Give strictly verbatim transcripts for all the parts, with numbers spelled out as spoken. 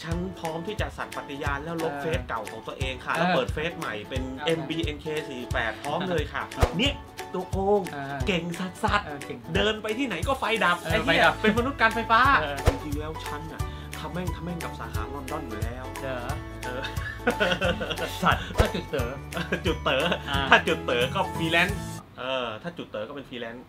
ฉันพร้อมที่จะสัตย์ปฏิญาณแล้วลบเฟซเก่าของตัวเองค่ะแล้วเปิดเฟซใหม่เป็น เอ็ม บี เอ็น เค สี่สิบแปด พร้อมเลยค่ะเนี่ยตัวโกงเก่งสัสสัสเดินไปที่ไหนก็ไฟดับไอ้เนี่ยเป็นมนุษย์การไฟฟ้าจริงๆแล้วฉันอะทำแม่งทำแม่งกับสาขาลอนดอนอยู่แล้วเด้อเออสัตว์ถ้าจุดเต๋อจุดเต๋อถ้าจุดเต๋อก็ฟรีแลนซ์เออถ้าจุดเต๋อก็เป็นฟรีแลนซ์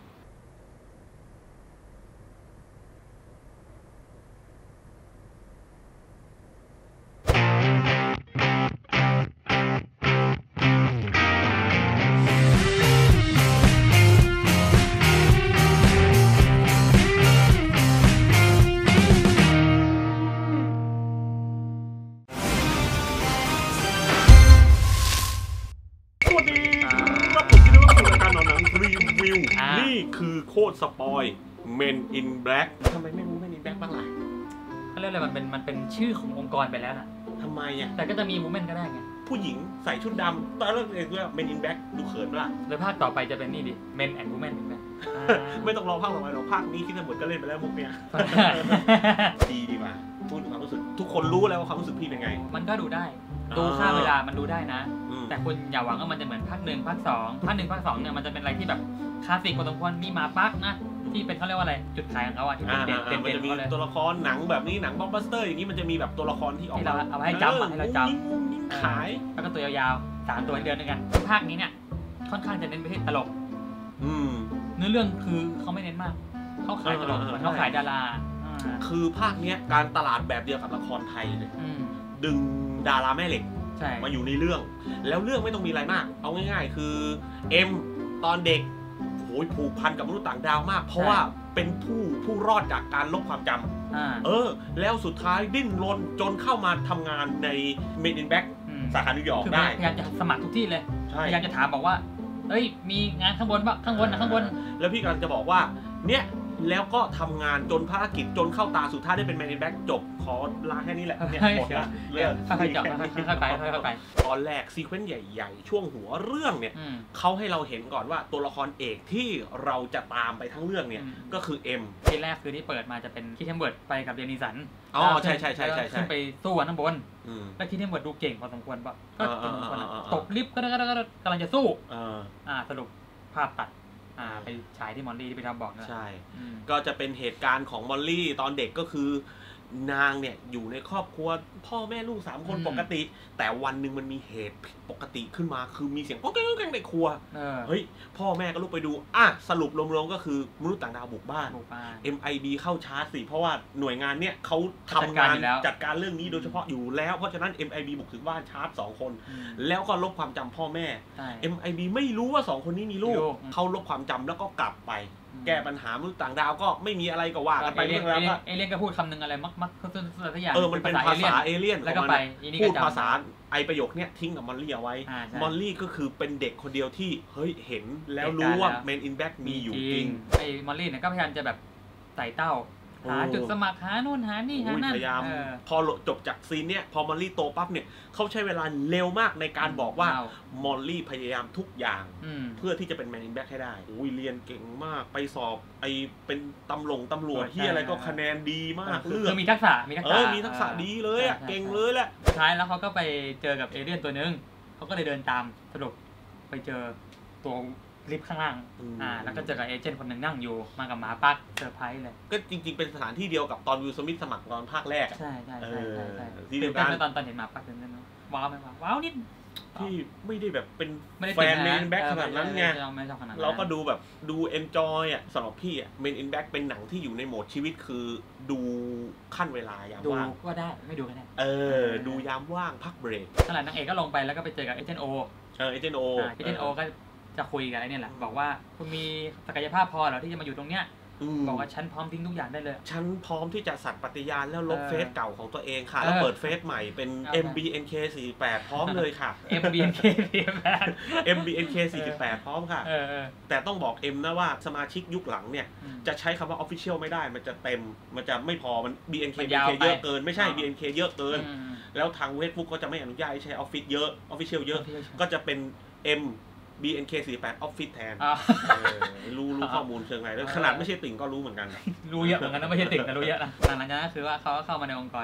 นี่คือโคตรสปอย Men in Black ทำไมไม่รู้ Men in Black บ้างล่ะเขาเรียกอะไรมันเป็นมันเป็นชื่อขององค์กรไปแล้วนะทำไมอ่ะแต่ก็จะมี Women ก็ได้ไงผู้หญิงใส่ชุดดำตอนแรกเองว่า Men in Black ดูเขินป่ะแล้วภาคต่อไปจะเป็นนี่ดิ Men and Women อีกไหมไม่ต้องรอภาคต่อไปหรอกภาคนี้คิดจะหมดก็เล่นไปแล้วมุกเนี้ยดีดีป่ะพูดความรู้สึกทุกคนรู้แล้วว่าความรู้สึกพี่เป็นไงมันก็ดูได้ดูค่าเวลามันดูได้นะแต่คุณอย่าหวังว่ามันจะเหมือนภาคหนึ่งภาคสองภาคหนึ่งภาคสองเนี่ยมันจะเป็นอะไรที่แบบคลาสสิกพอสมควรมีหมาปักนะที่เป็นเขาเรียกว่าอะไรจุดขายของเขาอ่ะที่เป็นเด่นเด่นมันจะมีตัวละครหนังแบบนี้หนังบล็อกบัสเตอร์อย่างนี้มันจะมีแบบตัวละครที่ออกมาเอาให้จำให้เราจำขายแล้วก็ตัวยาวๆสามตัวเดือนด้วยกันภาคนี้เนี่ยค่อนข้างจะเน้นไปที่ตลกเนื้อเรื่องคือเขาไม่เน้นมากเขาขายตลกเหมือนเขาขายดาราคือภาคนี้การตลาดแบบเดียวกับละครไทยเลยดึงดาราแม่เหล็กมาอยู่ในเรื่องแล้วเรื่องไม่ต้องมีอะไรมากเอาง่ายๆคือเอ็มตอนเด็กโหยผูกพันกับมนุษย์ต่างดาวมากเพราะว่าเป็นผู้ผู้รอดจากการลบความจำเออแล้วสุดท้ายดิ้นรนจนเข้ามาทำงานใน Men in Black สาขานิวยอร์กได้พยายามจะสมัครทุกที่เลยพยายามจะถามบอกว่าเฮ้ยมีงานข้างบนปะข้างบนนะข้างบนแล้วพี่กำลังจะบอกว่าเนี่ยแล้วก็ทำงาจนภารกิจจนเข้าตาสุดท้ายได้เป็น Men in Black จบขอลาแค่นี้แหละเนี่ยหมดละเรื่องค่อยๆจบค่อยๆไปค่อยๆไปตอนแรกซีเควนซ์ใหญ่ๆช่วงหัวเรื่องเนี่ยเขาให้เราเห็นก่อนว่าตัวละครเอกที่เราจะตามไปทั้งเรื่องเนี่ยก็คือเอ็มทีแรกคือที่เปิดมาจะเป็นคิดเทมเบิร์ดไปกับเดนิสันอ๋อใช่ใช่ใช่ใช่ขึ้นไปสู้กันข้างบนแล้วคิดเทมเบิร์ดดูเก่งพอสมควรปะก็ตกลิฟต์ก็กำลังจะสู้อ่าสรุปภาพตัดไปฉายที่มอลลี่ที่ไปทำบอกนะใช่ก็จะเป็นเหตุการณ์ของมอลลี่ตอนเด็กก็คือนางเนี่ยอยู่ในครอบครัวพ่อแม่ลูกสามคนปกติแต่วันหนึ่งมันมีเหตุผิดปกติขึ้นมาคือมีเสียงก้องแก้งก้องแก้งในครัวเฮ้ยพ่อแม่ก็ลุกไปดูอ่ะสรุปรวมๆก็คือมนุษย์ต่างดาวบุกบ้าน เอ็ม ไอ บี เข้าชาร์จสิเพราะว่าหน่วยงานเนี่ยเขาทำงานจัดการเรื่องนี้โดยเฉพาะอยู่แล้วเพราะฉะนั้น เอ็ม ไอ บี บุกถึงบ้านชาร์จสองคนแล้วก็ลบความจำพ่อแม่ เอ็ม ไอ บี ไม่รู้ว่าสองคนนี้มีลูกเขาลบความจำแล้วก็กลับไปแก้ปัญหามนุษย์ต่างดาวก็ไม่มีอะไรก็ว่ากันไปเรื่องแล้วก็เอเลี่ยนก็พูดคำหนึ่งอะไรมักมักเขาตัวตัวอย่างเออมันเป็นภาษาเอเลี่ยนแล้วก็ไปพูดภาษาไอประโยคเนี้ยทิ้งกับมอลลี่เอาไว้มอลลี่ก็คือเป็นเด็กคนเดียวที่เฮ้ยเห็นแล้วรู้ว่า Men in Black มีอยู่จริงไอมอลลี่เนี่ยก็พยายามจะแบบใส่เต้าหาจุดสมัครหาโน่นหานี่หานั่นพยายามพอจบจากซีนเนี้ยพอมอลลี่โตปั๊บเนี่ยเขาใช้เวลาเร็วมากในการบอกว่ามอลลี่พยายามทุกอย่างเพื่อที่จะเป็นแมนอินแบ็คให้ได้อุ้ยเรียนเก่งมากไปสอบไอเป็นตำรวจตำรวจที่อะไรก็คะแนนดีมากเรื่องมีทักษะมีทักษะเออมีทักษะดีเลยอ่ะเก่งเลยแหละสุดท้ายแล้วเขาก็ไปเจอกับเอเลี่ยนตัวนึงเขาก็เลยเดินตามสรุปไปเจอตัวลิฟต์ข้างล่างอ่าแล้วก็เจอกับเอเจนต์คนหนึ่งนั่งอยู่มากับหมาปักเซอร์ไพรส์เลยก็จริงๆเป็นสถานที่เดียวกับตอนวิลสมิธสมัครตอนภาคแรกใช่ใช่ใช่ใช่ที่เดียวกันตอนตอนเห็นหมาปักตื่นเต้นเนาะว้าวไหมว้าวว้าวนิดที่ไม่ได้แบบเป็นแฟนเมนแบ็คขนาดนั้นไงเราก็ดูแบบดูเอนจอยอ่ะสำหรับพี่อ่ะเมนอินแบ็คเป็นหนังที่อยู่ในโหมดชีวิตคือดูขั้นเวลายามว่างดูก็ได้ไม่ดูก็ได้เออดูยามว่างพักเบรกขนาดนางเอกก็ลงไปแล้วก็ไปเจอกับเอเจนต์โอเออเอเจนต์โอเอเจนต์โอก็จะคุยกันไอ้นี่แหละบอกว่าคุณมีศักยภาพพอเหรอที่จะมาอยู่ตรงเนี้ยบอกว่าฉันพร้อมทิ้งทุกอย่างได้เลยฉันพร้อมที่จะสัตย์ปฏิญาณแล้วลบเฟซเก่าของตัวเองค่ะแล้วเปิดเฟซใหม่เป็น เอ็ม บี เอ็น เค สี่สิบแปด พร้อมเลยค่ะเอ็ม บี เอ็น เค สี่สิบแปดเอ็ม บี เอ็น เค สี่สิบแปด พร้อมค่ะแต่ต้องบอกเอ็มนะว่าสมาชิกยุคหลังเนี่ยจะใช้คำว่า Official ไม่ได้มันจะเต็มมันจะไม่พอมัน บี เอ็น เค เยอะเกินไม่ใช่ บี เอ็น เค เยอะเกินแล้วทางเว็บบุ๊กก็จะไม่อนุญาตให้ใช้ Office เยอะ Official เยอะก็จะเป็น Mบี เอ็น เค สี่สิบแปด Office แทนรู้รู้ข้อมูลเชิงไหนขนาดไม่ใช่ติ่งก็รู้เหมือนกันรู้เยอะเหมือนกันนะไม่ใช่ติ่งแต่รู้เยอะนะหลังจากนั้นคือว่าเขาเข้ามาในองค์กรแล้ว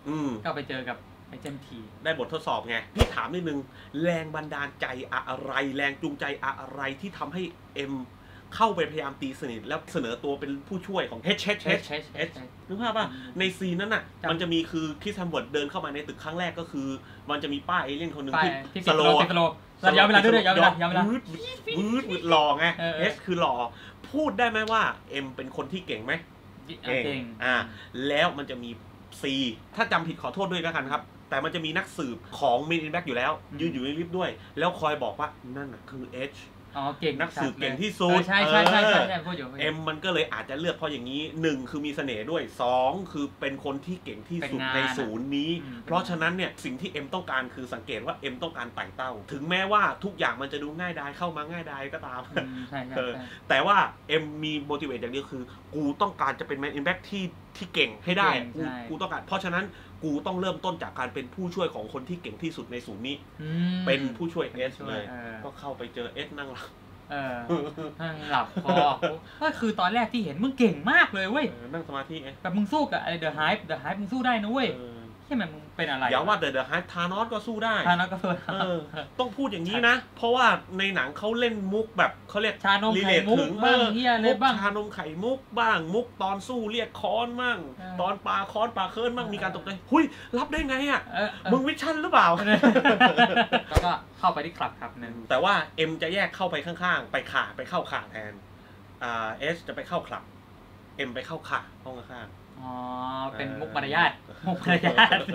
ก็ไปเจอกับไอเจนทีได้บททดสอบไงพี่ถามนิดนึงแรงบันดาลใจอะไรแรงจูงใจอะไรที่ทำให้เอ็มเข้าไปพยายามตีสนิทแล้วเสนอตัวเป็นผู้ช่วยของ H H H H นึกภาพป่ะในซีนนั้นน่ะมันจะมีคือคริสแฮมเวิร์ดเดินเข้ามาในตึกครั้งแรกก็คือมันจะมีป้าเอเลี่ยนคนหนึ่งที่สโลว์ย้อนเวลาด้วยย้อนเวลาย้อนเวลาวืดวืดหล่อไง H คือหล่อพูดได้ไหมว่าเอ็มเป็นคนที่เก่งไหมเก่งอ่าแล้วมันจะมี C ถ้าจำผิดขอโทษด้วยแล้วกันครับแต่มันจะมีนักสืบของเมนอินแบ็กอยู่แล้วยืนอยู่ในลิฟต์ด้วยแล้วคอยบอกว่านั่นน่ะคือ H อ๋อเก่งนักสืบเก่งที่สุดใช่ใช่ใช่ใช่ใช่พูดอยู่เอ็มมันก็เลยอาจจะเลือกเพราะอย่างนี้หนึ่งคือมีเสน่ห์ด้วยสองคือเป็นคนที่เก่งที่สุดในศูนย์นี้เพราะฉะนั้นเนี่ยสิ่งที่เอ็มต้องการคือสังเกตว่าเอ็มต้องการไต่เต้าถึงแม้ว่าทุกอย่างมันจะดูง่ายดายเข้ามาง่ายดายก็ตามใช่ใช่แต่ว่าเอ็มมี motivate อย่างเดียวคือกูต้องการจะเป็นแมนอินแบ็กที่ที่เก่งให้ได้กูต้องการเพราะฉะนั้นกูต้องเริ่มต้นจากการเป็นผู้ช่วยของคนที่เก่งที่สุดในศูนย์นี้เป็นผู้ช่วยเอสเลยก็เข้าไปเจอเอสนั่งหลับเออนั่งหลับพอก็คือตอนแรกที่เห็นมึงเก่งมากเลยเว้ยนั่งสมาธิไงแบบมึงสู้กับไอเดอะไฮป์เดอะไฮป์มึงสู้ได้นะเว้ยใช่ไหมมึงเป็นอะไรอย่าว่าเดอะไฮป์ธานอสก็สู้ได้ธานอสก็สู้ต้องพูดอย่างนี้นะเพราะว่าในหนังเขาเล่นมุกแบบเขาเรียกชานมไข่มุกบ้างเฮียอะไรบ้างชานมไข่มุกบ้างมุกตอนสู้เรียกค้อนบ้างตอนปาค้อนปาเคิร์นบ้างมีการตกใจหุยรับได้ไงอ่ะมึงวิชั่นหรือเปล่าแล้วก็เข้าไปที่คลับครับนึงแต่ว่าเอ็มจะแยกเข้าไปข้างๆไปขาไปเข้าขาแทนอ่าเอสจะไปเข้าคลับเอ็มไปเข้าขาห้องข้างอ๋อเป็นมุกมารยาทมุกมารยาท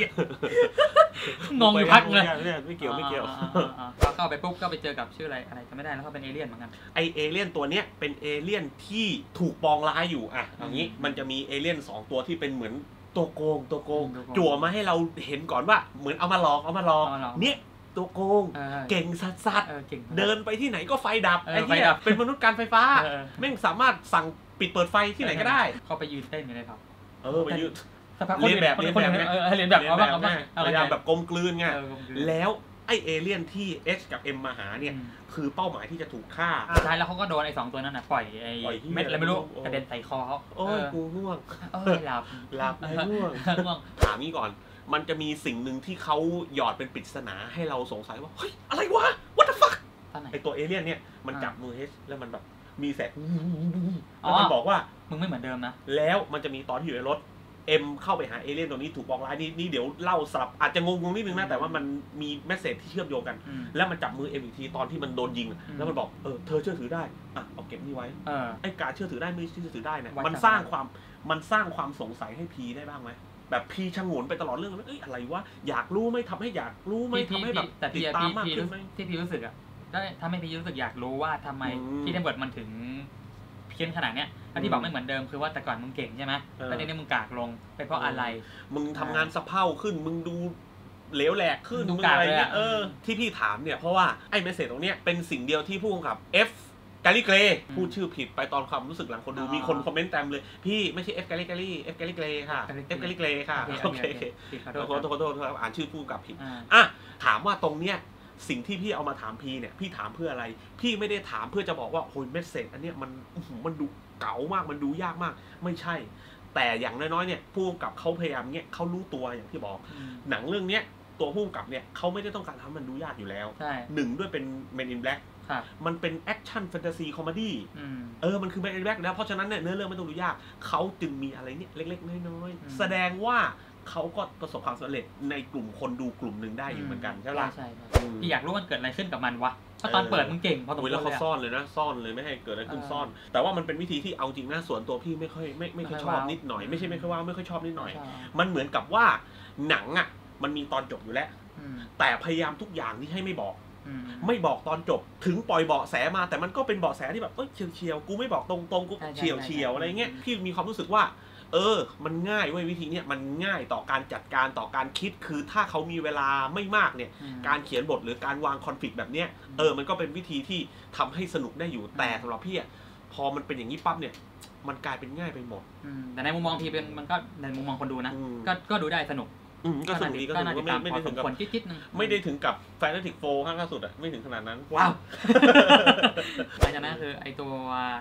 งงอยู่พักเลยไม่เกี่ยวไม่เกี่ยวพอเข้าไปปุ๊บก็ไปเจอกับชื่ออะไรอะไรจะไม่ได้แล้วเขาเป็นเอเลี่ยนเหมือนกันไอเอเลี่ยนตัวเนี้ยเป็นเอเลี่ยนที่ถูกปองร้ายอยู่อ่ะอย่างนี้มันจะมีเอเลี่ยนสองตัวที่เป็นเหมือนตัวโกงตัวโกงจั่วมาให้เราเห็นก่อนว่าเหมือนเอามาหลอกเอามาหลอกเนี่ยตัวโกงเก่งสัสสัสเดินไปที่ไหนก็ไฟดับไอ้เหี้ยเป็นมนุษย์การไฟฟ้าแม่งสามารถสั่งปิดเปิดไฟที่ไหนก็ได้เขาไปยืนเต้นอยู่ในผับเออไปยืนเรียนแบบเรียนแบบเรียนแบบเอาบ้างเอาบ้างพยายามแบบกลมกลืนไงแล้วไอเอเลี่ยนที่ H กับ M มาหาเนี่ยคือเป้าหมายที่จะถูกฆ่าใช่แล้วเขาก็โดนไอ้สองตัวนั้นน่ะปล่อยไอ้เม็ดอะไรไม่รู้กระเด็นใส่คอเขาโอ้ยกูง่วงเออหลับหลับง่วงง่วงถามนี้ก่อนมันจะมีสิ่งหนึ่งที่เขาหยอดเป็นปริศนาให้เราสงสัยว่าเฮ้ยอะไรวะ what the fuck ไอตัวเอเลี่ยนเนี่ยมันจับมือ H แล้วมันแบบมีแสงแล้วมันบอกว่ามึงไม่เหมือนเดิมนะแล้วมันจะมีตอนที่อยู่ในรถเอ็มเข้าไปหาเอเลี่ยนตัวนี้ถูกบอกร้ายนี่นี่เดี๋ยวเล่าสลับอาจจะงงๆนิดนึงนะแต่ว่ามันมีแมสเสจที่เชื่อมโยงกันแล้วมันจับมือเอ็มอีกทีตอนที่มันโดนยิงแล้วมันบอกเออเธอเชื่อถือได้อ่ะเอาเก็บนี่ไว้ไอ้การเชื่อถือได้ไม่เชื่อถือได้เนี่ยมันสร้างความมันสร้างความสงสัยให้พีได้บ้างไหมแบบพีชงนไปตลอดเรื่องเอ้ยอะไรวะอยากรู้ไหมทำให้อยากรู้ไหมทำให้แบบติดตามมากขึ้นไหมที่พีรู้สึกอ่ะได้ทำให้พีรู้สึกอยากรู้ว่าทำไมที่เทมเบิร์ดมันถึงเพี้ยนขนาดเนี้ยแล้วที่บอกไม่เหมือนเดิมคือว่าแต่ก่อนมึงเก่งใช่ไหมแล้วทีนี้มึงกากลงไปเพราะอะไรมึงทำงานสะเพร่าขึ้นมึงดูเหลวแหลกขึ้นมึงอะไรเนี่ยเออที่พี่ถามเนี่ยเพราะว่าไอ้เมสเสจตรงเนี้ยเป็นสิ่งเดียวที่ผู้กำกับ F กาลิเกรพูดชื่อผิดไปตอนความรู้สึกหลังคนดูมีคนคอมเมนต์เต็มเลยพี่ไม่ใช่ F กาลิเกร F กาลิเกรค่ะ F กาลิเกรค่ะโอเคขอโทษขอโทษอ่านชื่อผู้กำกับผิดอ่ะถามว่าตรงเนี้ยสิ่งที่พี่เอามาถามพีเนี่ยพี่ถามเพื่ออะไรพี่ไม่ได้ถามเพื่อจะบอกว่าโอ้ยเมสเสจอันเนี้ยมันมันดูเก๋ามากมันดูยากมากไม่ใช่แต่อย่างน้อยๆเนี่ยผู้กำกับเขาพยายามเนี่ยเขารู้ตัวอย่างที่บอกหนังเรื่องเนี้ยตัวผู้กำกับเนี่ยเขาไม่ได้ต้องการทำมันดูยากอยู่แล้วหนึ่งด้วยเป็น Men in Black มันเป็นแอคชั่นแฟนตาซีคอมเมดี้เออมันคือ Men in Black แล้วเพราะฉะนั้นเนี่ยเนื้อเรื่องไม่ต้องดูยากเขาจึงมีอะไรเนี่ยเล็กๆน้อยๆแสดงว่าเขาก็ประสบความสำเร็จในกลุ่มคนดูกลุ่มหนึ่งได้อยู่เหมือนกันใช่ไหมใช่พี่อยากรู้มันเกิดอะไรขึ้นกับมันวะเพราะตอนเปิดมึงเก่งพอสมควรแล้วเขาซ่อนเลยนะซ่อนเลยไม่ให้เกิดอะไรขึ้นซ่อนแต่ว่ามันเป็นวิธีที่เอาจริงนะส่วนตัวพี่ไม่ค่อยไม่ไม่ค่อยชอบนิดหน่อยไม่ใช่ไม่ค่อยว่าไม่ค่อยชอบนิดหน่อยมันเหมือนกับว่าหนังอ่ะมันมีตอนจบอยู่แล้วแต่พยายามทุกอย่างที่ให้ไม่บอกไม่บอกตอนจบถึงปล่อยเบาะแสมาแต่มันก็เป็นเบาะแสที่แบบเอ้ยเฉียวเฉียวกูไม่บอกตรงตรงกูเฉียวเฉียวอะไรเงี้ยพี่มีความรู้สึกว่าเออมันง่ายเว้ยวิธีเนี้ยมันง่ายต่อการจัดการต่อการคิดคือถ้าเขามีเวลาไม่มากเนี่ยการเขียนบทหรือการวางคอนฟลิกต์แบบเนี้ยเออมันก็เป็นวิธีที่ทำให้สนุกได้อยู่แต่สำหรับพี่อ่ะพอมันเป็นอย่างนี้ปั๊บเนี่ยมันกลายเป็นง่ายไปหมดแต่ในมุมมองพี่เป็นมันก็ในมุมมองคนดูนะก็ก็ดูได้สนุกก็สนุกดีก็สนุกไม่ไม่ได้ถึงกับไม่ได้ถึงกับแฟนตาซีโฟร์ข้างล่าสุดอ่ะไม่ถึงขนาดนั้นว้าวหลังจากนั้นคือไอตัว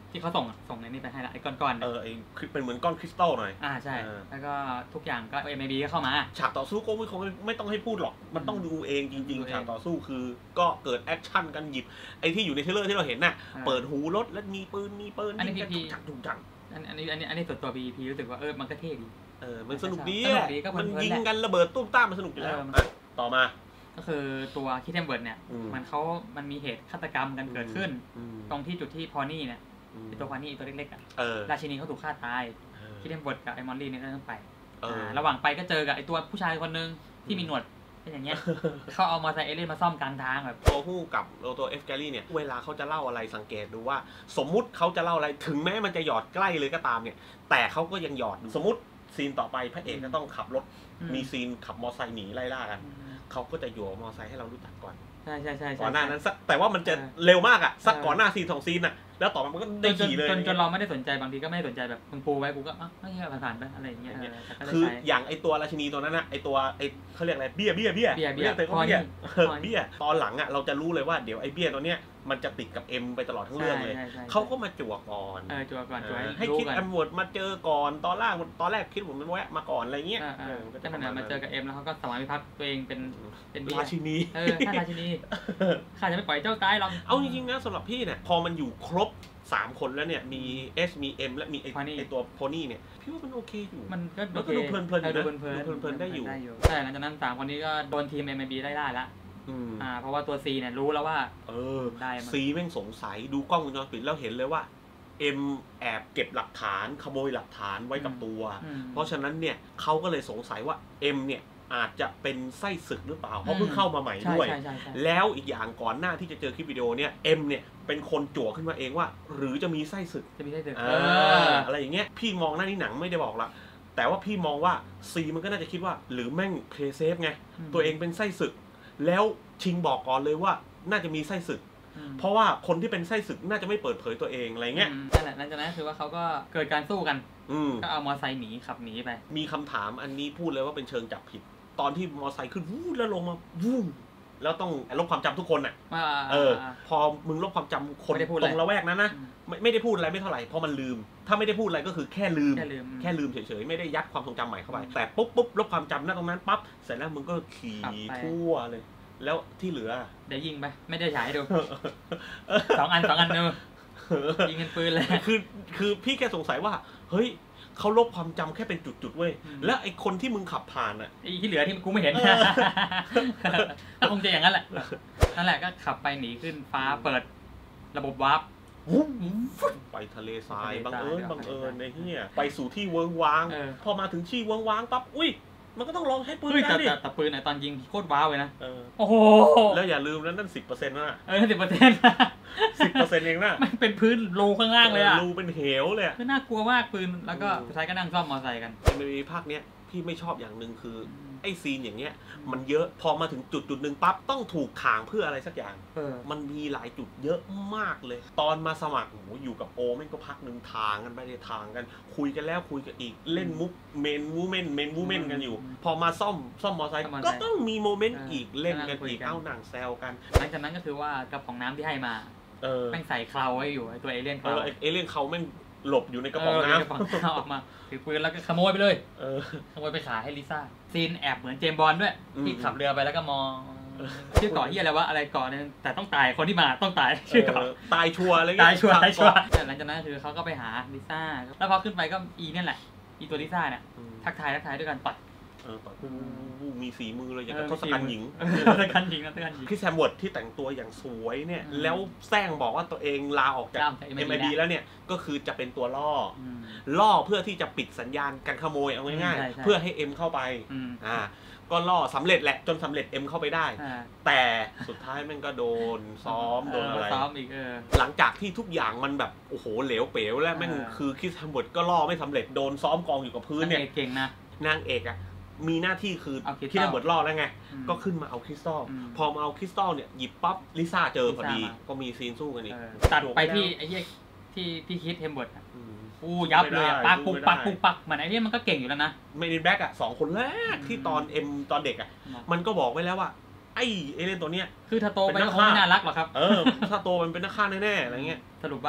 ที่เขาส่งส่งในนี้ไปให้ละไอ้ก้อนๆเออไอ้เป็นเหมือนก้อนคริสตัลหน่อยอ่าใช่แล้วก็ทุกอย่างก็ เอ็ม ไอ บี ก็เข้ามาฉากต่อสู้ก็ไม่คงไม่ต้องให้พูดหรอกมันต้องดูเองจริงๆฉากต่อสู้คือก็เกิดแอคชั่นกันหยิบไอ้ที่อยู่ในเทรลเลอร์ที่เราเห็นน่ะเปิดหูรถแล้วมีปืนมีปืนยิงกันทุกจังทุกจังอันนี้อันนี้อันนี้ส่วนตัว พี พี รู้สึกว่าเออมันก็เท่ดีเออมันสนุกดีมันยิงกันระเบิดตุ้มต้ามมันสนุกอยู่แล้วต่อมาก็คือตัวคิดเทมเวิร์ดเนี่ยมันเขามันมีเหตุฆาตกรรมกันเกิดขึ้นตรงที่จุดที่พอนี่เนี่ยตัวพอนี่ตัวเล็กๆอ่ะราชินีเขาถูกฆ่าตายคิดเทมเวิร์ดกับไอมอนลี่เนี่ยก็ต้องไประหว่างไปก็เจอกับไอตัวผู้ชายคนนึงที่มีหนวดเป็นอย่างเงี้ยเขาเอามอเตอร์ไซค์เอเลี่ยนมาซ่อมกลางทางแบบตัวผู้กับตัวเอฟแกรี่เนี่ยเวลาเขาจะเล่าอะไรสังเกตดูว่าสมมุติเขาจะเล่าอะไรถึงแม้มันจะหยอดใกล้เลยก็ตามเนี่ยแต่เขาก็ยังหยอดสมมติซีนต่อไปพระเอกก็ต้องขับรถมีซีนขับมอเตอร์ไซค์หนีไล่ล่ากันเขาก็จะหยวมอเตอร์ไซค์ให้เรารู้จักก่อนใช่ใช่ใช่ก่อนหน้านั้นสักแต่ว่ามันจะเร็วมากอ่ะสักก่อนหน้าซีนสองซีนอ่ะแล้วต่อมามันก็ได้ขี่เลยจนจนเราไม่ได้สนใจบางทีก็ไม่ได้สนใจแบบมึงปูไว้กูก็อ่ะไม่ใช่ผ่านไปอะไรอย่างเงี้ยคืออย่างไอตัวราชินีตัวนั้นนะไอตัวไอเขาเรียกอะไรเบี้ยเบี้ยเบี้ยเบี้ยเบี้ยแต่ก็เบี้ยเบี้ยตอนหลังอ่ะเราจะรู้เลยว่าเดี๋ยวไอเบี้ยตัวเนี้ยมันจะติดกับเอ็มไปตลอดทั้งเรื่องเลยเขาก็มาจั่วก่อนเออจั่วก่อนจั่วให้คิดแอมเวิร์ดมาเจอก่อนตอนแรกตอนแรกคิดผมมันแวะมาก่อนอะไรเงี้ยก็จะมาเจอกับเอ็มแล้วเขาก็สมานวิภักดิ์ตัวเองเป็นเป็นราชินีเออข้าราชินีข้าจะไม่ปล่อยเจ้าตายหรอกเอาจริงๆนะสำหรับพี่เนี่ยพอมันอยู่ครบสามคนแล้วเนี่ยมี S มี M และมีไอตัวโพนี่เนี่ยพี่ว่ามันโอเคอยู่มันก็ดูเพลินเพลินดูเพลินเพลินได้อยู่ใช่หลังจากนั้นสามคนนี้ก็โดนทีม เอ็ม ไอ บี ไล่ล่าละอ่าเพราะว่าตัว C เนี่ยรู้แล้วว่าเออได้ C แม่งสงสัยดูกล้องวงจรปิดแล้วเห็นเลยว่า M แอบเก็บหลักฐานขโมยหลักฐานไว้กับตัวเพราะฉะนั้นเนี่ยเขาก็เลยสงสัยว่า M เนี่ยอาจจะเป็นไส้ศึกหรือเปล่าเพราะเพิ่งเข้ามาใหม่ด้วยแล้วอีกอย่างก่อนหน้าที่จะเจอคลิปวิดีโอเนี่ย M เนี่ยเป็นคนจั่วขึ้นมาเองว่าหรือจะมีไส้ศึกจะมีไส้ศึกอะไรอย่างเงี้ยพี่มองหน้านี้หนังไม่ได้บอกละแต่ว่าพี่มองว่า C มันก็น่าจะคิดว่าหรือแม่งเพลย์เซฟไงตัวเองเป็นไส้ศึกแล้วชิงบอกก่อนเลยว่าน่าจะมีไส้ศึกเพราะว่าคนที่เป็นไส้ศึกน่าจะไม่เปิดเผยตัวเองอะไรเงี้ยนั่นแหละนั่นจะนั้นคือว่าเขาก็เกิดการสู้กันก็เอามอเตอร์ไซค์หนีขับหนีไปมีคำถามอันนี้พูดเลยว่าเป็นเชิงจับผิดตอนที่มอเตอร์ไซค์ขึ้นวู้แล้วลงมาวู้แล้วต้องลบความจำทุกคนอ่ะเออพอมึงลบความจำคนตรงละแวกนั้นนะไม่ไม่ได้พูดอะไรไม่เท่าไหร่เพราะมันลืมถ้าไม่ได้พูดอะไรก็คือแค่ลืมแค่ลืมเฉยๆไม่ได้ยัดความทรงจำใหม่เข้าไปแต่ปุ๊บปุ๊บลบความจำนั่นตรงนั้นปั๊บเสร็จแล้วมึงก็ขี่ทั่วเลยแล้วที่เหลือเดี๋ยวยิงไปไม่ได้ฉายดูสองอันสองอันเนอะยิงกันปืนเลยคือคือพี่แค่สงสัยว่าเฮ้ยเขาลบความจำแค่เป็นจุดๆเว้ยแล้วไอ้คนที่มึงขับผ่านอ่ะไอ้ที่เหลือที่กูไม่เห็นคงจะอย่างนั้นแหละนั่นแหละก็ขับไปหนีขึ้นฟ้าเปิดระบบวาร์ปไปทะเลทรายบังเอิญบังเอิญในที่เนี่ยไปสู่ที่เวิ้งว้างพอมาถึงที่เวิ้งว้างปั๊บอุ้ยมันก็ต้องลองให้ปืนกันดิแต่ปืนไหนตอนยิงโคตรว้าวเลยนะโอ้โหแล้วอย่าลืมนั้นนั่นสิบเปอร์เซ็นต์นะเออสิบเปอร์เซ็นต์สิบเปอร์เซ็นต์เองนะมันเป็นพื้นรูข้างล่างเลยอะรูเป็นเหวเลยคือน่ากลัวมากปืนแล้วก็สุดท้ายก็นั่งซ่อมมอเตอร์ไซค์กันในมีภาคเนี้ยพี่ไม่ชอบอย่างหนึ่งคือไอ้ซีนอย่างเงี้ยมันเยอะพอมาถึงจุดจุดหนึ่งปั๊บต้องถูกขางเพื่ออะไรสักอย่างมันมีหลายจุดเยอะมากเลยตอนมาสมัครโอ้อยู่กับโอแม่งก็พักหนึ่งทางกันไปในทางกันคุยกันแล้วคุยกันอีกเล่นมุกเมนวูแมนเมนวูแมนกันอยู่พอมาซ่อมซ่อมมอเตอร์ไซค์ก็ต้องมีโมเมนต์อีกเล่นกันอีกเอาหนังแซวกันหลังจากนั้นก็คือว่ากระป๋องน้ำที่ให้มาแม่งใส่เคราไว้อยู่ตัวเอเลี่ยนเคราเอเลี่ยนเคราแม่งหลบอยู่ในกระป๋องน้ำออกมาถือปืนแล้วก็ขโมยไปเลยขโมยไปขายให้ลิซ่าซีนแอบเหมือนเจมส์บอนด์ด้วยที่ขับเรือไปแล้วก็มองชื่อเกาะที่อะไรวะอะไรเกาะนึงแต่ต้องตายคนที่มาต้องตายชื่อเกาะตายชัวร์อะไรเงี้ยตายชัวร์ตายชัวร์หลังจากนั้นคือเขาก็ไปหาลิซ่าแล้วพอขึ้นไปก็อีนี่แหละอีตัวลิซ่าเนี่ยทักทายทักทายด้วยกันต่อยเออต่อยมีฝีมือเลยอย่างกับทศกัณฐ์หญิงทศกัณฐ์หญิงทศกัณฐ์หญิงพี่แซมเวิร์ดที่แต่งตัวอย่างสวยเนี่ยแล้วแซงบอกว่าตัวเองลาออกจาก เอ็ม ไอ บี แล้วเนี่ยก็คือจะเป็นตัวล่อล่อเพื่อที่จะปิดสัญญาณการขโมยเอาง่ายๆเพื่อให้เอ็มเข้าไปอ่าก็ล่อสำเร็จแหละจนสำเร็จเอ็มเข้าไปได้แต่สุดท้ายมันก็โดนซ้อมโดนอะไรซ้อมอีกหลังจากที่ทุกอย่างมันแบบโอ้โหเหลวเป๋วแล้วแม่งคือคิสแซมเวิร์ดก็ล่อไม่สำเร็จโดนซ้อมกองอยู่กับพื้นเนี่ยเก่งนะนางเอกอะมีหน้าที่คือที่ระเบิดล่อแล้วไงก็ขึ้นมาเอาคริสตัลพอมาเอาคริสตัลเนี่ยหยิบปั๊บลิซ่าเจอพอดีก็มีซีนสู้กันอีกตัดไปที่ไอ้เหี้ยที่พี่คิดเทมเบิร์ดอู้ยับเลยปักปุ๊กปักปุ๊กปักเหมือนไอ้นี่มันก็เก่งอยู่แล้วนะเมนินแบ็กอะสองคนแรกที่ตอนเอ็มตอนเด็กอะมันก็บอกไว้แล้วว่าไอ้เอเลนตัวเนี้ยคือถ้าโตไปก็คงไม่น่ารักหรอกครับเออถ้าโตมันเป็นนักฆ่าแน่ๆอะไรเงี้ยสรุปว่า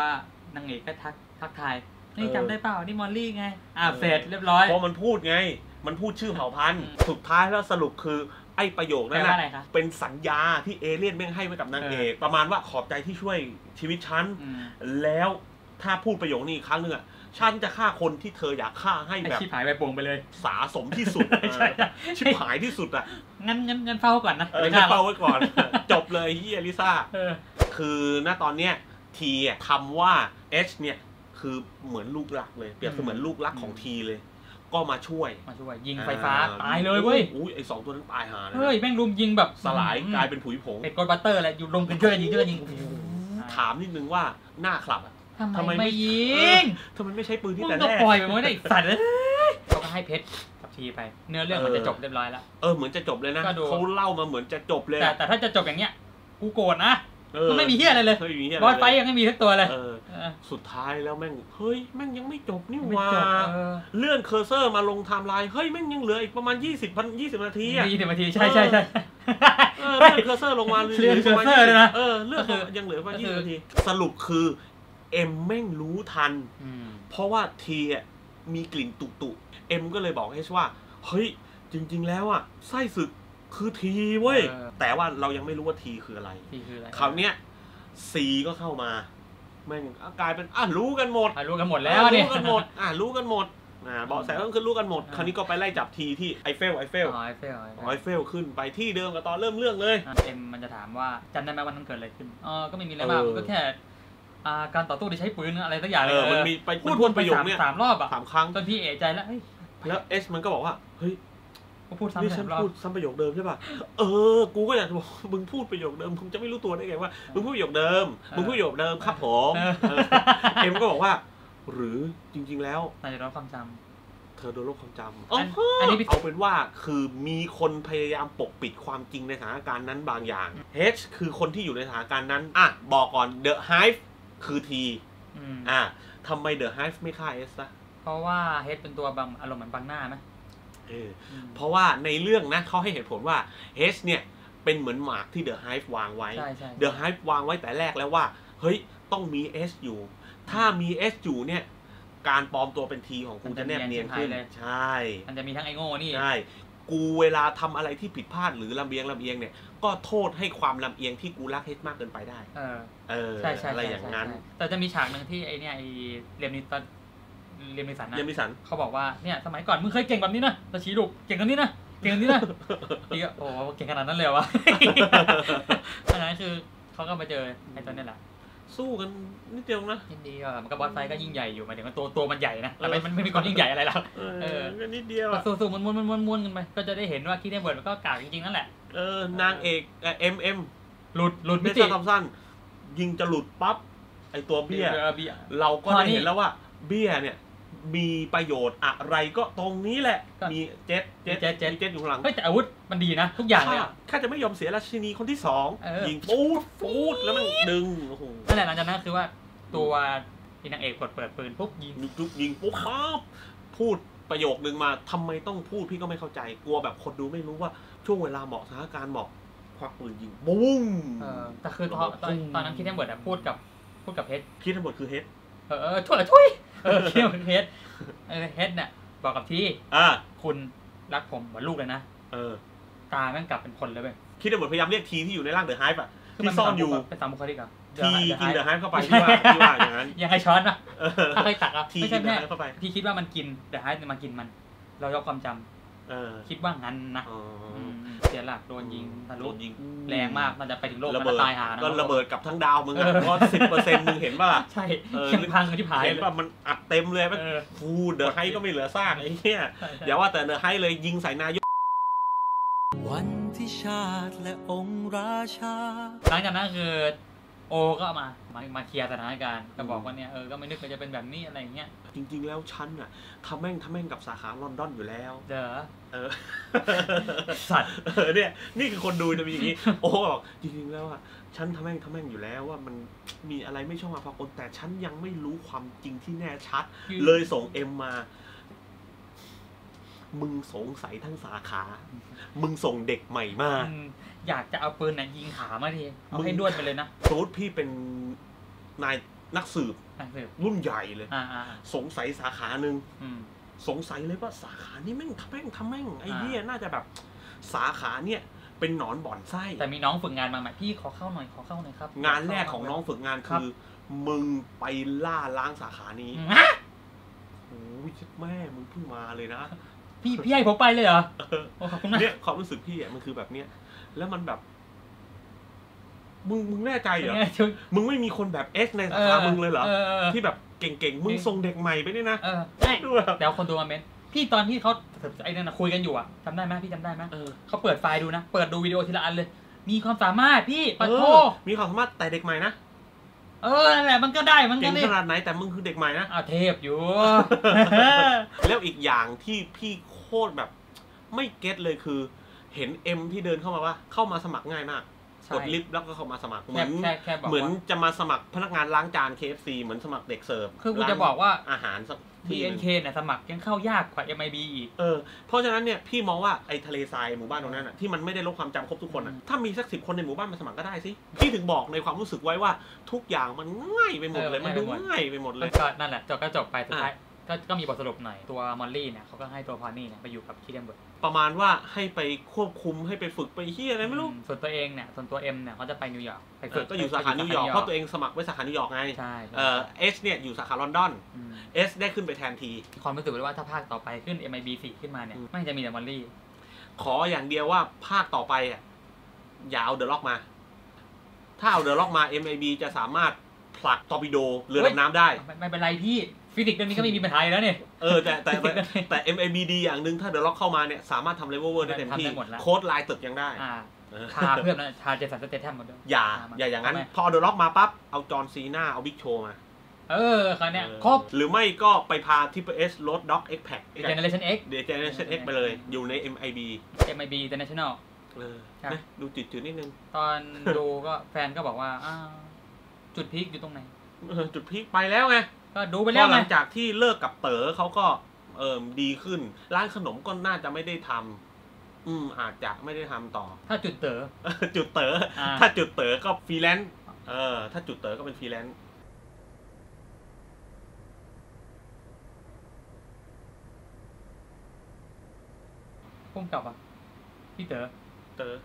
นางเอกก็ทักทักทายนี่จำได้เปล่านี่มอลลี่ไงอ่าเสร็จเรียบร้อยเพราะมันพูดไงมันพูดชื่อเผ่าพันธุ์สุดท้ายแล้วสรุปคือไอ้ประโยคนั้นนะเป็นสัญญาที่เอเลี่ยนแม่งให้ไว้กับนางเอกประมาณว่าขอบใจที่ช่วยชีวิตฉันแล้วถ้าพูดประโยคนี้อีกครั้งหนึ่งอ่ะฉันจะฆ่าคนที่เธออยากฆ่าให้แบบชิบหายไปโป่งไปเลยสาสมที่สุดชิบหายที่สุดอ่ะงั้นงั้นงั้นเฝ้าก่อนนะงั้นเฝ้าไว้ก่อนจบเลยเฮียลิซ่าคือณตอนเนี้ยทีทำว่า H เนี่ยคือเหมือนลูกรักเลยเปรียบเสมือนลูกรักของทีเลยก็มาช่วยมาช่วยยิงไฟฟ้าตายเลยเว้ยอุ้ยไอสองตัวนั้นตายหาเลยเฮ้ยแม่งรุมยิงแบบสลายกลายเป็นผุยผงเป็นกอดบัตเตอร์อะไรอยู่รวมกันช่วยยิงช่วยยิงถามนิดนึงว่าหน้าคลับอ่ะทำไมไม่ยิงทำไมไม่ใช้ปืนที่แต่แรกก็ปล่อยไปหมดได้สัตว์เลยเขาก็ให้เพชรกับทีไปเนื้อเรื่องมันจะจบเรียบร้อยแล้วเออเหมือนจะจบเลยนะเขาเล่ามาเหมือนจะจบเลยแต่แต่ถ้าจะจบอย่างเงี้ยกูโกรธนะมันไม่มีเหี้ยอะไรเลยบอสไฟยังไม่มีทั้งตัวเลยสุดท้ายแล้วแม่งเฮ้ยแม่งยังไม่จบนี่ว่าเลื่อนเคอร์เซอร์มาลงไทม์ไลน์เฮ้ยแม่งยังเหลืออีกประมาณยี่สิบพันยี่สิบนาทีอ่ะยี่สิบนาทีใช่ใช่ใช่เลื่อนเคอร์เซอร์ลงมาเลื่อนเคอร์เซอร์เลยนะเออเลื่อนยังเหลือประมาณยี่สิบนาทีสรุปคือเอ็มแม่งรู้ทันเพราะว่าทีอ่ะมีกลิ่นตุตุเอ็มก็เลยบอกให้ว่าเฮ้ยจริงๆแล้วอ่ะไส้ศึกคือทีเว้ยแต่ว่าเรายังไม่รู้ว่าทีคืออะไรคราวเนี้ยซีก็เข้ามาแม่งกลายเป็นอ่ะรู้กันหมดรู้กันหมดแล้วเนี่ยรู้กันหมดอ่ะรู้กันหมดอ่าเบาะแสก็คือรู้กันหมดคราวนี้ก็ไปไล่จับทีที่ไอเฟลไอเฟลไอเฟลไอเฟลขึ้นไปที่เดิมกับตอนเริ่มเรื่องเลยเอ็มมันจะถามว่าจำได้ไหมวันนั้นเกิดอะไรขึ้นอ๋อก็ไม่มีอะไรมากก็แค่การต่อสู้ที่ใช้ปืนอะไรสักอย่างเลยมันมีไปพูดวนไปสามสามรอบอ่ะสามครั้งจนพี่เอะใจแล้วแล้วเอสมันก็บอกว่าเฮ้ยกูพูดซ้ำนี่ฉันพูดซ้ำประโยคเดิมใช่ป่ะเออกูก็อยากจะบอกมึงพูดประโยคเดิมมึงจะไม่รู้ตัวได้ไงว่ามึงพูดประโยคเดิมมึงพูดประโยคเดิมครับผมเอ็มก็บอกว่าหรือจริงๆแล้วนายจะลบความจำเธอโดนลบความจำอันนี้เอาเป็นว่าคือมีคนพยายามปกปิดความจริงในสถานการณ์นั้นบางอย่าง H คือคนที่อยู่ในสถานการณ์นั้นอ่ะบอกก่อน The Hive คือ T อ่ะทำไม The Hive ไม่ฆ่า S ล่ะเพราะว่า H เป็นตัวบังอารมณ์เหมือนบังหน้าไหมเออเพราะว่าในเรื่องนะเขาให้เหตุผลว่า H เนี่ยเป็นเหมือนหมากที่ The Hive วางไว้ The Hive วางไว้แต่แรกแล้วว่าเฮ้ยต้องมี S อยู่ถ้ามี S อยู่เนี่ยการปลอมตัวเป็น T ของกูจะแนบเนียนขึ้นใช่มันจะมีทั้งไอ้โง่นี่ใช่กูเวลาทำอะไรที่ผิดพลาดหรือลำเอียงลำเอียงเนี่ยก็โทษให้ความลำเอียงที่กูรัก H มากเกินไปได้เออเอออะไรอย่างนั้นแต่จะมีฉากหนึ่งที่ไอ้เนี่ยไอ้เรมนิตันเรียมนิสันนะเรียมนิสันเขาบอกว่าเนี่ยสมัยก่อนมึงเคยเก่งแบบนี้นะตะชี้ดุเก่งแบบนี้นะเก่งแบบนี้นะพี่ก็โอ้เก่งขนาดนั้นเลยวะอันนั้นคือเขาก็มาเจอไอ้ตัวนี้แหละสู้กันนิดเดียวนะนิดเดียวมันก็บอสไซก็ยิ่งใหญ่อยู่หมายถึงว่าตัวตัวมันใหญ่นะแต่มันไม่มีความยิ่งใหญ่อะไรหรอกเออนิดเดียวสู้สู้มันม้วนม้วนม้วนกันไปก็จะได้เห็นว่าคิดได้เบิร์ดมันก็กากจริงๆนั่นแหละเออนางเอกเอ็มเอ็มหลุดหลุดไม่ใช่ทอมสันยิงจะหลุดปั๊บไอตัวเบี้ยเราก็ได้เห็นแล้วว่าเบี้ยเนี่ยมีประโยชน์อะไรก็ตรงนี้แหละมีเจ็ตเจ็ตเจ็ตเจ็ตอยู่ข้างหลังเฮ้ยแต่อาวุธมันดีนะทุกอย่างเลยข้าจะไม่ยอมเสียราชินีคนที่สองยิงปูดปูดแล้วมันดึงโอ้โหนั่นแหละหลังจากนั้นคือว่าตัวที่นางเอกกดเปิดปืนปุ๊บยิงปุ๊บยิงปุ๊บครับพูดประโยคนึงมาทำไมต้องพูดพี่ก็ไม่เข้าใจกลัวแบบคนดูไม่รู้ว่าช่วงเวลาเหมาะสถานการณ์เหมาะควักปืนยิงปุ้งแต่คือตอนตอนนั้นคิดทั้งหมดอะพูดกับพูดกับเฮดคิดทั้งหมดคือเฮดเออช่วยช่วยเออคิดว่าเฮดเออเฮดเนี่ยบอกกับที่อ่าคุณรักผมเหมือนลูกเลยนะเออตาแม่งกลับเป็นคนเลยเว้ยคิดทั้งหมดพยายามเรียกทีที่อยู่ในร่างเดอะไฮฟ์อะที่ซ่อนอยู่เป็นสามบุคลิกอะทีกินเดอะไฮฟ์เข้าไปที่ว่าที่ว่าอย่างนั้นยังให้ช้อนนะถ้าเคยตักอ่ะไม่ใช่แม่พี่คิดว่ามันกินเดอะไฮฟ์มากินมันเรายกความจำคิดว่างั้นนะเสียหลักโดนยิงทะลุยิงแรงมากมันจะไปถึงโลกมันตายหานะก็ระเบิดกับทั้งดาวมึงเพราะสิบเปอร์เซ็นต์มึงเห็นป่ะใช่ยังพังที่ผายเห็นป่ะมันอัดเต็มเลยมันฟูเดอะไฮก็ไม่เหลือซากไอ้เนี่ยอย่าว่าแต่เดอะไฮเลยยิงใส่นายกวันที่ชาติและองค์ราชาหลังจากนั้นคือโอก็มามามาเคลียร์สถานการณ์ก็บอกว่าเนี่ยเออก็ไม่นึกว่าจะเป็นแบบนี้อะไรเงี้ยจริงๆแล้วฉันอ่ะทำแม่งทำแม่งกับสาขาลอนดอนอยู่แล้วเด้อเออสัตว์เออเนี่ยนี่คือคนดูจะมีอย่างนี้โอ้บอกจริงๆแล้วอ่ะฉันทำแม่งทำแม่งอยู่แล้วว่ามันมีอะไรไม่ชอบมาพากลแต่ฉันยังไม่รู้ความจริงที่แน่ชัดเลยส่งเอ็มมามึงสงสัยทั้งสาขามึงส่งเด็กใหม่มาอยากจะเอาปืนน่ะยิงขามาทีเอาให้ด้วนไปเลยนะสมมติพี่เป็นนายนักสืบรุ่นใหญ่เลยสงสัยสาขาหนึ่งสงสัยเลยว่าสาขานี้แม่งทำแม่งทำแม่งไอ้เนี่ยน่าจะแบบสาขาเนี่ยเป็นหนอนบ่อนไส้แต่มีน้องฝึกงานมาใหม่พี่ขอเข้าหน่อยขอเข้าหน่อยครับงานแรกของน้องฝึกงานคือมึงไปล่าล้างสาขานี้โอ้ยแม่มึงเพิ่งมาเลยนะพี่พี่ให้ผมไปเลยเหรอเนี่ยความรู้สึกพี่อ่ะมันคือแบบเนี้ยแล้วมันแบบมึงมึงแน่ใจเหรอมึงไม่มีคนแบบเอสในสาขามึงเลยเหรอที่แบบเก่งๆมึงส่งเด็กใหม่ไปนี่นะใช่เดี๋ยวคนดูมาเม้นพี่ตอนที่เขาไอ้นั่นคุยกันอยู่อ่ะจำได้ไหมพี่จำได้ไหมเขาเปิดไฟล์ดูนะเปิดดูวิดีโอทีละอันเลยมีความสามารถพี่ปัดโทมีความสามารถแต่เด็กใหม่นะเออนั่นแหละมันก็ได้มันก็เก่งขนาดไหนแต่มึงคือเด็กใหม่นะอ้าวเทพอยู่แล้วอีกอย่างที่พี่โคตรแบบไม่เก็ตเลยคือเห็นเอ็มที่เดินเข้ามาว่าเข้ามาสมัครง่ายมากกดลิฟต์แล้วก็เข้ามาสมัครเหมือนเหมือนจะมาสมัครพนักงานล้างจาน เค เอฟ ซี เหมือนสมัครเด็กเสิร์ฟคือกูจะบอกว่าอาหารบี เอ็น เค เนี่ยสมัครยังเข้ายากกว่า เอ็ม ไอ บี อีกเออเพราะฉะนั้นเนี่ยพี่มองว่าไอ้ทะเลทรายหมู่บ้านตรงนั้นอ่ะที่มันไม่ได้ลดความจำครบทุกคนอ่ะถ้ามีสักสิบคนในหมู่บ้านมาสมัครก็ได้สิพี่ถึงบอกในความรู้สึกไว้ว่าทุกอย่างมันง่ายไปหมดเลยมันดูง่ายไปหมดเลยก็นั่นแหละจบก็จบไปสุดท้ายก็ก็มีบทสรุปหน่อยตัวมอลลี่เนี่ยเขาก็ให้ตัวพอนี่เนี่ยไปอยู่กับคิดเดนเบิร์ดประมาณว่าให้ไปควบคุมให้ไปฝึกไปเฮียอะไรไม่รู้ส่วนตัวเองเนี่ยส่วนตัวเอ็มเนี่ยเขาจะไปนิวยอร์กไปฝึกก็อยู่สาขานิวยอร์กเพราะตัวเองสมัครไว้สาขานิวยอร์กไงใช่เออเอสเนี่ยอยู่สาขาลอนดอนเอสได้ขึ้นไปแทนทีความรู้สึกเลยว่าถ้าภาคต่อไปขึ้น เอ็ม ไอ บี สี่ขึ้นมาเนี่ยไม่จะมีแต่มอลลี่ขออย่างเดียวว่าภาคต่อไปอ่ะอย่าเอาเดอะล็อกมาถ้าเอาเดอะล็อกมา เอ็ม ไอ บี จะสามารถผลักตอร์ปิโดเรือดำน้ำได้ไม่เป็นไรพี่ฟิสิกส์เรื่องนี้ก็ไม่มีปัญหาแล้วเนี่ยเออแต่แต่แต่ เอ็ม ไอ บี ดี อย่างหนึ่งถ้าเดอะล็อกเข้ามาเนี่ยสามารถทำเลเวลเวอร์ได้เต็มที่โค้ดลายตึกยังได้ทาเพื่อนนะทาเจสันสเตทัมหมดเลยอย่าอย่าอย่างนั้นพอเดอะล็อกมาปั๊บเอาจอห์นซีน่าเอาบิ๊กโชว์มาเออคราวเนี้ยครบหรือไม่ก็ไปพา Triple S Road Dog X Pack Generation X Generation X ไปเลยอยู่ใน เอ็ม ไอ บีเอ็ม ไอ บี International เออนะดูจืดๆนิดนึงตอนดูก็แฟนก็บอกว่าจุดพีคอยู่ตรงไหนจุดพีคไปแล้วไงก็ดูไปแล้วหลังจากที่เลิกกับเต๋อเขาก็เอิมดีขึ้นร้านขนมก็น่าจะไม่ได้ทำอืมอาจจะไม่ได้ทำต่อถ้าจุดเต๋อจุดเต๋อถ้าจุดเต๋อก็ฟรีแลนซ์เออถ้าจุดเต๋อก็เป็นฟรีแลนซ์พุ่งกลับอ่ะพี่เต๋อเต๋อ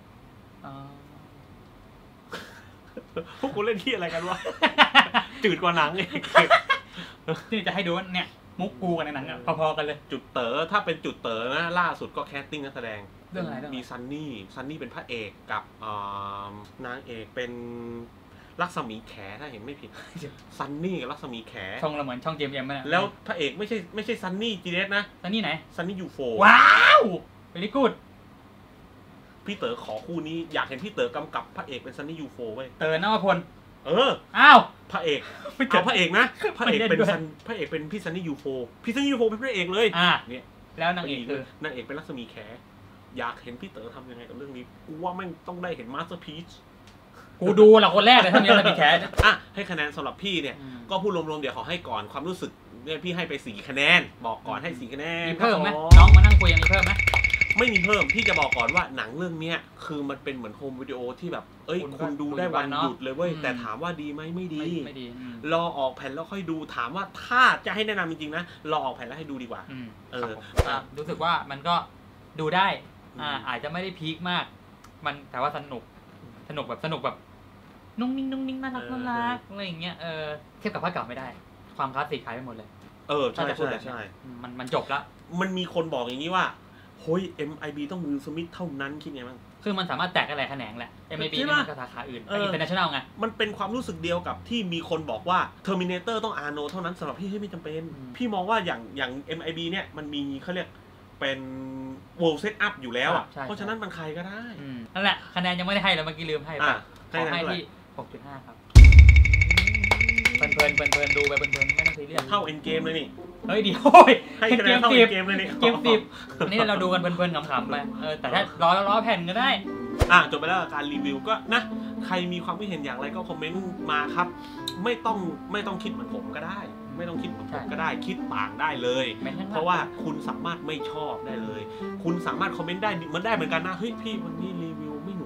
พวกกูเล่นที่อะไรกันวะจืดกว่าหนังอีกนี่จะให้ดูว่าเนี่ยมุกกูกันในหนังอ่ะพอๆกันเลยจุดเต๋อถ้าเป็นจุดเต๋อนะล่าสุดก็แคสติ้งนักแสดงเรื่องอะไรมีซันนี่ซันนี่เป็นพระเอกกับนางเอกเป็นลักษมีแขถ้าเห็นไม่ผิดซันนี่กับลักษมีแขช่องละเหมือนช่องเจมส์เอ็มนะแล้วพระเอกไม่ใช่ไม่ใช่ซันนี่จีเดสนะซันนี่ไหนซันนี่ยูโฟว้าวเวลี่กูดพี่เต๋อขอคู่นี้อยากเห็นพี่เต๋อกำกับพระเอกเป็นซันนี่ยูโฟไว้เต๋อนวพลเอออ้าวพระเอกเอาพระเอกนะพระเอกเป็นซันพระเอกเป็นพี่ซันนี่ยูโฟพี่ซันนี่ยูโฟเป็นพระเอกเลยอ่าเนี่ยแล้วนางเอกคือนางเอกเป็นลักษมีแขอยากเห็นพี่เต๋อทำยังไงกับเรื่องนี้กูว่าแม่งต้องได้เห็นมาสเตอร์พีซกูดูแหละคนแรกเลยถ้ามีลักษมีแขอ่ะให้คะแนนสำหรับพี่เนี่ยก็พูดรวมๆเดี๋ยวขอให้ก่อนความรู้สึกเนี่ยพี่ให้ไปสี่คะแนนบอกก่อนให้สี่คะแนนมีเพิ่มไหมน้องมานั่งคุยยังมีเพิ่มไหมไม่มีเพิ่มพี่จะบอกก่อนว่าหนังเรื่องนี้คือมันเป็นเหมือนโฮมวิดีโอที่แบบเอ้ยคุณดูได้วันหยุดเลยเว้ยแต่ถามว่าดีไหมไม่ดีไม่ดีรอออกแผ่นแล้วค่อยดูถามว่าถ้าจะให้แนะนำจริงๆนะรอออกแผ่นแล้วให้ดูดีกว่าเออรู้สึกว่ามันก็ดูได้อ่าอาจจะไม่ได้พีคมากมันแต่ว่าสนุกสนุกแบบสนุกแบบนุ่งนิ่งนุ่งนิ่งน่ารักน่ารักอะไรอย่างเงี้ยเออเทียบกับภาคเก่าไม่ได้ความคลาสสิกหายไปหมดเลยเออใช่ใช่ใช่มันมันจบละมันมีคนบอกอย่างนี้ว่าเฮ้ย เอ็ม ไอ บี ต้องวิล สมิธเท่านั้นคิดไงบ้างคือมันสามารถแตกอะไรแขนงแหละ เอ็ม ไอ บี นี่มันก็สาขาอื่นเป็น International ไงมันเป็นความรู้สึกเดียวกับที่มีคนบอกว่า Terminator ต้อง อาร์โน เท่านั้นสำหรับพี่ไม่จำเป็นพี่มองว่าอย่างอย่าง เอ็ม ไอ บี เนี่ยมันมีเขาเรียกเป็น world set up อยู่แล้วอ่ะเพราะฉะนั้นมันใครก็ได้นั่นแหละคะแนนยังไม่ได้ให้เลยเมื่อกี้ลืมให้ไปขอให้ที่ หกจุดห้า ครับเพลินๆเพลินๆดูไปเพลินๆไม่ต้องซีเรียสเท่า End Game เลยนี่เฮ้ยเดี๋ยวให้คะแนนเท่า End Game เลยนี่เกมสิบอันนี้เราดูกันเพลินๆขำๆไปเออแต่ถ้าล้อล้อแผ่นก็ได้อ่ะจบไปแล้วการรีวิวก็นะใครมีความคิดเห็นอย่างไรก็คอมเมนต์มาครับไม่ต้องไม่ต้องคิดเหมือนผมก็ได้ไม่ต้องคิดเหมือนผมก็ได้คิดต่างได้เลยเพราะว่าคุณสามารถไม่ชอบได้เลยคุณสามารถคอมเมนต์ได้มันได้เหมือนกันนะเฮ้ยพี่วันนี้รีวิวไม่หนุกเลยว่ะ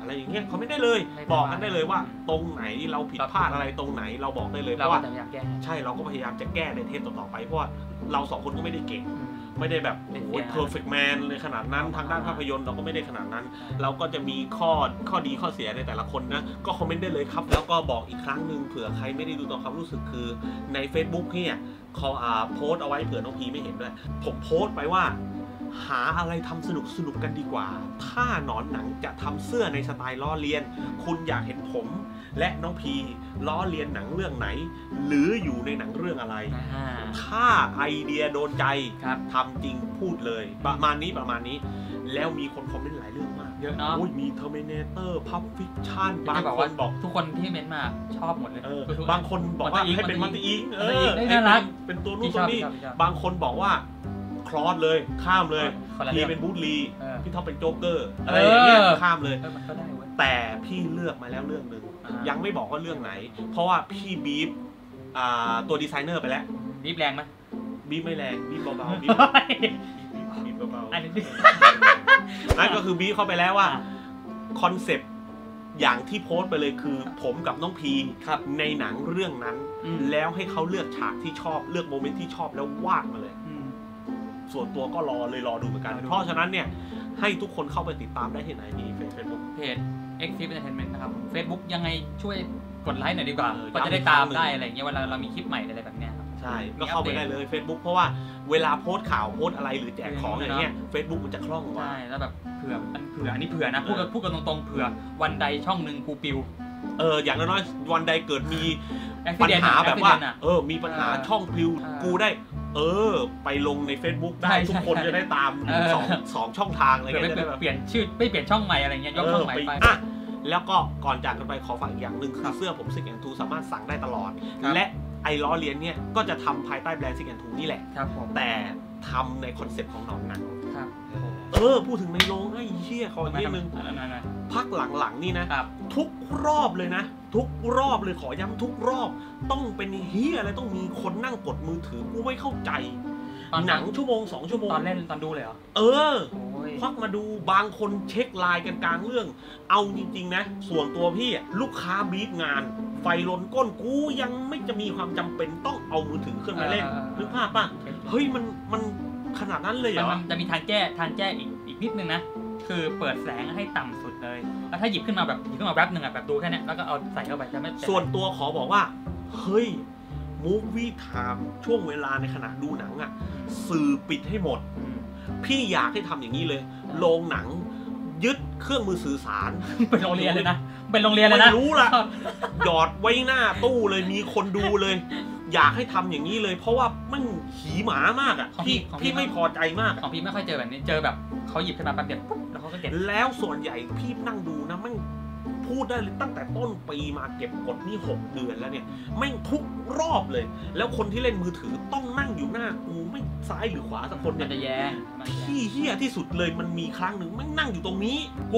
อะไรอย่างเงี้ยเขาไม่ได้เลยบอกกันได้เลยว่าตรงไหนเราผิดพลาดอะไรตรงไหนเราบอกได้เลยเพราะว่าใช่เราก็พยายามจะแก้ในเทปต่อๆไปเพราะว่าเราสองคนก็ไม่ได้เก่งไม่ได้แบบโอ้ย perfect man เลยขนาดนั้นทางด้านภาพยนตร์เราก็ไม่ได้ขนาดนั้นเราก็จะมีข้อข้อดีข้อเสียในแต่ละคนนะก็คอมเมนต์ได้เลยครับแล้วก็บอกอีกครั้งหนึ่งเผื่อใครไม่ได้ดูต่อความรู้สึกคือใน Facebook เนี่ยเขาอ่าโพสต์เอาไว้เผื่อน้องพีไม่เห็นด้วยผมโพสต์ไปว่าหาอะไรทำสนุกสนุกกันดีกว่าถ้าหนอนหนังจะทำเสื้อในสไตล์ล้อเลียนคุณอยากเห็นผมและน้องพีล้อเลียนหนังเรื่องไหนหรืออยู่ในหนังเรื่องอะไรถ้าไอเดียโดนใจทำจริงพูดเลยประมาณนี้ประมาณนี้แล้วมีคนคอมเมนต์หลายเรื่องมากเยอะเนาะมี Terminator Pulp Fiction บางคนบอกทุกคนที่เม้นมาชอบหมดเลยบางคนบอกว่าให้เป็นมัลติอิงเออน่ารักเป็นตัวนู้นตัวนี้บางคนบอกว่าคลอสเลยข้ามเลยพีเป็นบูธลีพี่ท็อปเป็นโจ๊กเกอร์อะไรอย่างเงี้ยข้ามเลยแต่พี่เลือกมาแล้วเรื่องนึงยังไม่บอกว่าเรื่องไหนเพราะว่าพี่บีฟตัวดีไซเนอร์ไปแล้วบีฟแรงไหมบีฟไม่แรงบีฟเบาๆบีฟบีฟเบาๆอันนี้นั่นก็คือบีฟเข้าไปแล้วว่าคอนเซปต์อย่างที่โพสต์ไปเลยคือผมกับน้องพีในหนังเรื่องนั้นแล้วให้เขาเลือกฉากที่ชอบเลือกโมเมนต์ที่ชอบแล้ววาดมาเลยส่วนตัวก็รอเลยรอดูเหมือนกันเพราะฉะนั้นเนี่ยให้ทุกคนเข้าไปติดตามได้ที่ไหนดีเฟซบุ๊กเพจ Exif Entertainment นะครับ Facebook ยังไงช่วยกดไลค์หน่อยดีกว่าก็จะได้ตามได้อะไรเงี้ยเวลาเรามีคลิปใหม่อะไรแบบเนี้ยครับใช่ก็เข้าไปได้เลย Facebook เพราะว่าเวลาโพสต์ข่าวโพสต์อะไรหรือแจกของอะไรเงี้ย Facebook มันจะคล่องกว่าใช่แล้วแบบเผื่อมันเผื่ออันนี้เผื่อนะพูดกันพูดกันตรงๆเผื่อวันใดช่องนึงกูปิวเอออย่างน้อยๆวันใดเกิดมีปัญหาแบบว่าเออมีปัญหาช่องปิวกูได้เออไปลงใน Facebook ได้ทุกคนจะได้ตามสองสองช่องทางอะไรเงี้ยเปลี่ยนชื่อไม่เปลี่ยนช่องใหม่อะไรเงี้ยยกช่องใหม่ไปแล้วก็ก่อนจากกันไปขอฝากอีกอย่างหนึ่งคือเสื้อผมซิกแอนทูสามารถสั่งได้ตลอดและไอ้ล้อเลียนเนี่ยก็จะทำภายใต้แบรนด์ซิกแอนทูนี่แหละแต่ทำในคอนเซ็ปต์ของหนอนหนังเออพูดถึงในโรงไอ้เหี้ยขออีกนิดนึงพักหลังๆนี่นะทุกรอบเลยนะทุกรอบเลยขอย้ำทุกรอบต้องเป็นเหี้ยอะไรต้องมีคนนั่งกดมือถือกูไม่เข้าใจหนังชั่วโมงสองชั่วโมงตอนเล่นตอนดูเลยเหรอเออควักมาดูบางคนเช็คไลน์กันกลางเรื่องเอาจริงๆนะส่วนตัวพี่ลูกค้าบีบงานไฟลนก้นกูยังไม่จะมีความจำเป็นต้องเอามือถือขึ้นมาเล่นนึกภาพป่ะเฮ้ยมันมันขนาดนั้นเลยเหรอมันจะมีทางแก้ทางแก้อีกอีกนิดนึงนะคือเปิดแสงให้ต่ำสุดเลยแล้วถ้าหยิบขึ้นมาแบบหยิบขึ้นมาแป๊บนึงอ่ะแบบดูแค่นี้แล้วก็เอาใส่เข้าไปจะไม่ส่วนตัวขอบอกว่าเฮ้ยมูฟวี่ไทม์ช่วงเวลาในขณะดูหนังอ่ะสื่อปิดให้หมดพี่อยากให้ทำอย่างนี้เลยโรงหนังยึดเครื่องมือสื่อสารเป็นโรงเรียนเลยนะเป็นโรงเรียนเลยนะไม่รู้ละหยอดไว้หน้าตู้เลยมีคนดูเลยอยากให้ทำอย่างนี้เลยเพราะว่ามันหีหมามากอ่ะพี่พี่ไม่พอใจมากของพี่ไม่ค่อยเจอแบบนี้เจอแบบเขาหยิบขึ้นมาแป๊บเดียวปุ๊บแล้วเขาก็เก็บแล้วส่วนใหญ่พี่นั่งดูนะมันพูดได้เลยตั้งแต่ต้นปีมาเก็บกดนี่หกเดือนแล้วเนี่ยไม่ทุกรอบเลยแล้วคนที่เล่นมือถือต้องนั่งอยู่หน้ากูไม่ซ้ายหรือขวาสักคนเนี่ยมันจะแย่พี่เหี้ยที่สุดเลยมันมีครั้งหนึ่งไม่นั่งอยู่ตรงนี้กู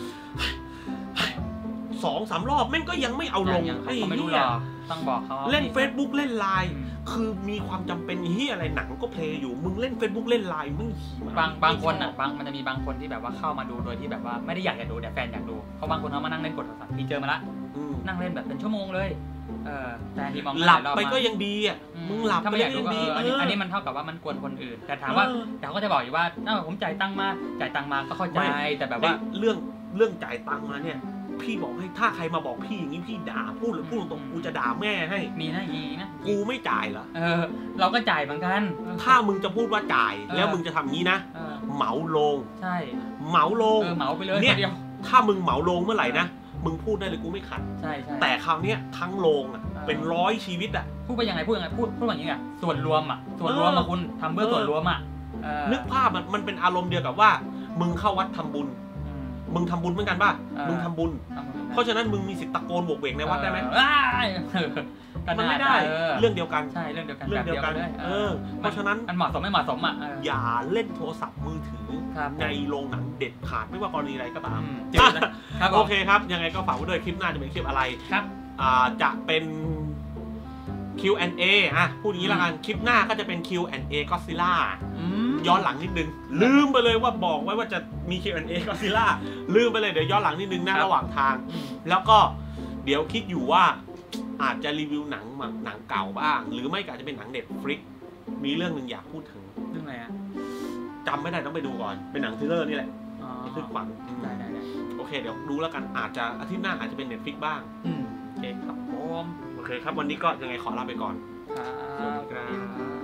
สองสามรอบแม่งก็ยังไม่เอาลงให้ไม่รู้หรอกต้องบอกเขาเล่น Facebook เล่นไลน์คือมีความจำเป็นเฮียอะไรหนังก็เพลย์อยู่มึงเล่น Facebook เล่นไลน์มึงบางบางคนอ่ะบางมันจะมีบางคนที่แบบว่าเข้ามาดูโดยที่แบบว่าไม่ได้อยากจะดูแต่แฟนอยากดูเพราะบางคนเขามานั่งเล่นกดโทรศัพท์พี่เจอมาละนั่งเล่นแบบเป็นชั่วโมงเลยเออแต่ที่มองหลับไปก็ยังดีอ่ะมึงหลับไปก็ยังดีอันนี้มันเท่ากับว่ามันกวนคนอื่นแต่ถามว่าเขาก็จะบอกอยู่ว่าถ้าผมจ่ายตังค์มาจ่ายตังค์มาก็เข้าใจแต่แบบว่าเรื่องเรื่องจ่ายตังค์มาเนี่ยพี่บอกให้ถ้าใครมาบอกพี่อย่างนี้พี่ด่าพูดหรือพูดตรงกูจะด่าแม่ให้มีนะอย่างนี้นะกูไม่จ่ายเหรอเออเราก็จ่ายเหมือนกันถ้ามึงจะพูดว่าจ่ายแล้วมึงจะทำงี้นะเหมาลงใช่เหมาลงเออเหมาไปเลยเนี่ยถ้ามึงเหมาลงเมื่อไหร่นะมึงพูดได้เลยกูไม่ขัดใช่ใช่แต่คราวนี้ทั้งโรงอ่ะเป็นร้อยชีวิตอ่ะพูดไปยังไงพูดยังไงพูดพูดอย่างนี้อ่ะส่วนรวมอ่ะส่วนรวมมาคุณทำเพื่อส่วนรวมอ่ะนึกภาพมันมันเป็นอารมณ์เดียวกับว่ามึงเข้าวัดทำบุญมึงทำบุญเหมือนกันป่ะมึงทำบุญเพราะฉะนั้นมึงมีสิทธิ์ตะโกนโบกเวกในวัดได้ไหมมันไม่ได้เรื่องเดียวกันใช่เรื่องเดียวกันเรื่องเดียวกันเออเพราะฉะนั้นมันเหมาะสมไม่เหมาะสมอ่ะอย่าเล่นโทรศัพท์มือถือในโรงหนังเด็ดขาดไม่ว่ากรณีใดก็ตามโอเคครับยังไงก็ฝากไว้ด้วยคลิปหน้าจะเป็นคลิปอะไรครับจะเป็น คิว แอนด์ เอ อ่ะพูดอย่างนี้ละกันคลิปหน้าก็จะเป็น คิว แอนด์ เอ Godzilla ย้อนหลังนิดนึงลืมไปเลยว่าบอกไว้ว่าจะมี คิว แอนด์ เอ ก็ซิล่าลืมไปเลยเดี๋ยวย้อนหลังนิดนึงนะระหว่างทางแล้วก็เดี๋ยวคิดอยู่ว่าอาจจะรีวิวหนังหนังเก่าบ้างหรือไม่ก็อาจจะเป็นหนังเน็ตฟลิกมีเรื่องหนึ่งอยากพูดถึงเรื่องอะไรอ่ะจำไม่ได้ต้องไปดูก่อนเป็นหนังทริลเลอร์นี่แหละคือขวัญได้ได้ได้โอเคเดี๋ยวดูแล้วกันอาจจะอาทิตย์หน้าอาจจะเป็นเน็ตฟลิกบ้างอืมโอเคครับผมโอเคครับวันนี้ก็ยังไงขอลาไปก่อนครับ